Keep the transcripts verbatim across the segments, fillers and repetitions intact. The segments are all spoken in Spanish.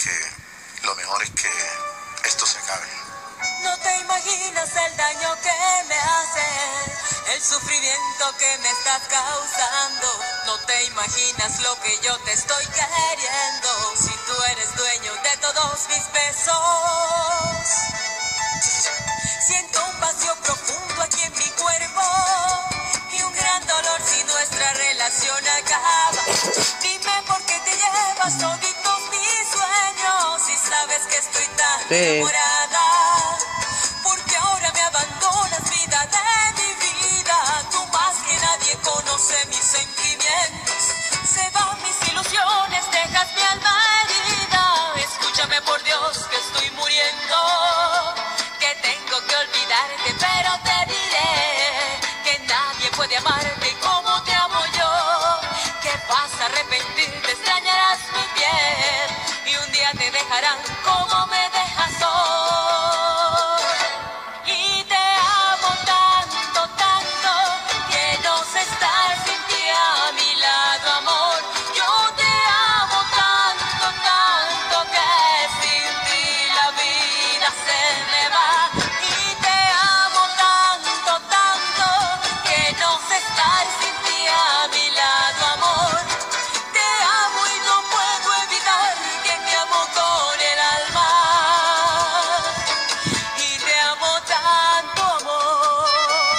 que lo mejor es que esto se acabe. No te imaginas el daño que me haces, el sufrimiento que me estás causando. No te imaginas lo que yo te estoy queriendo. Si tú eres dueño de todos mis besos, siento un vacío profundo aquí en mi cuerpo y un gran dolor si nuestra relación acaba. Dime por qué te llevas toditos mis sueños si sabes que estoy tan Sí. enamorada. Porque ahora me abandonas, vida de mi vida. Tú más que nadie conoce mis sentimientos. Se van mis ilusiones, dejas mi alma herida. Escúchame por Dios que estoy muriendo, que tengo que olvidarte, pero te diré que nadie puede amarte como te amo yo. Que vas a arrepentirte, extrañarás mi piel y un día te dejarán como me dejas hoy. Y te amo tanto, tanto, que no sé estar sin ti a mi lado, amor. Yo te amo tanto, tanto, que sin ti la vida se me va. Y te amo tanto, tanto, que no sé estar sin ti a mi lado, amor. Te amo y no puedo evitar que te amo con el alma. Y te amo tanto, amor.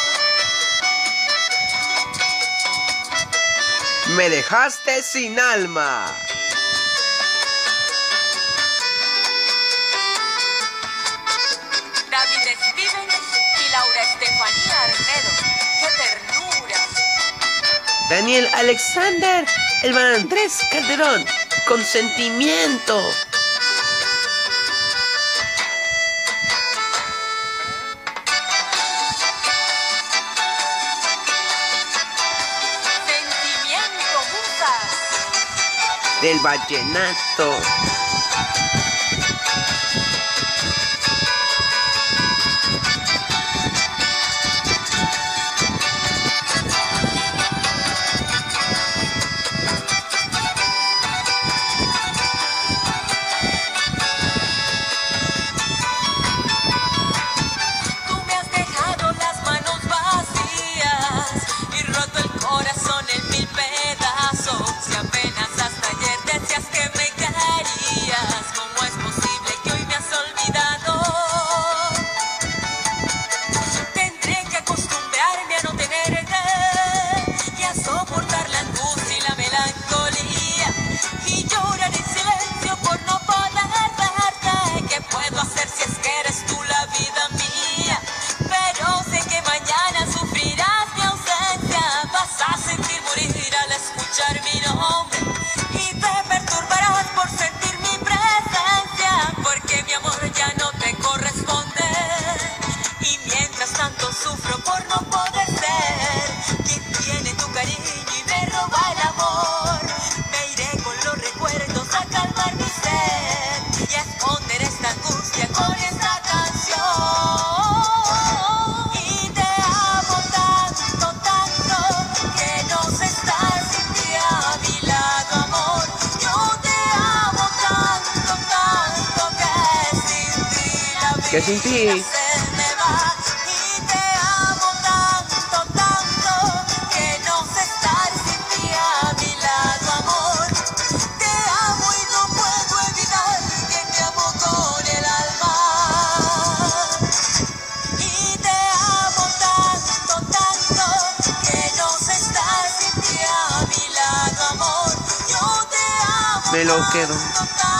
Me dejaste sin alma. David Stevens y Laura Estefanía Arnedo. ¡Qué ternura! Daniel Alexander, Elvan Andrés Calderón, Consentimiento. Sentimiento, musas. Del vallenato. Tú me has dejado las manos vacías y roto el corazón en mil pedazos. Y apenas hasta ayer decías que me querías. ¿Cómo es posible que hoy me has olvidado? Tendré que acostumbrarme a no tenerte y a soportar la angustia y la melancolía y llorar en silencio por no poder verte. ¿Qué puedo hacer si es que eres tú la vida mía? Pero sé que mañana sufrirás mi ausencia. Vas a sentir morir al escuchar mi nombre y te perturbarás por sentir mi presencia, porque mi amor ya no te corresponde. Y mientras tanto sufro por no poder ser quien tiene tu cariño y me roba el amor, me iré con los recuerdos a calmar mi sed y a esconder esta angustia con esta canción. Y te amo tanto, tanto, que no sé estar sin ti a mi lado, amor. Yo te amo tanto, tanto, que sin ti la vida Que sin ti. se me va. Y te amo tanto, tanto, que no sé estar sin ti a mi lado, amor. Te amo y no puedo evitar que te amo con el alma. Y te amo tanto, tanto, que no sé estar sin ti a mi lado, amor. Yo te amo Me lo quedo. tanto, tanto,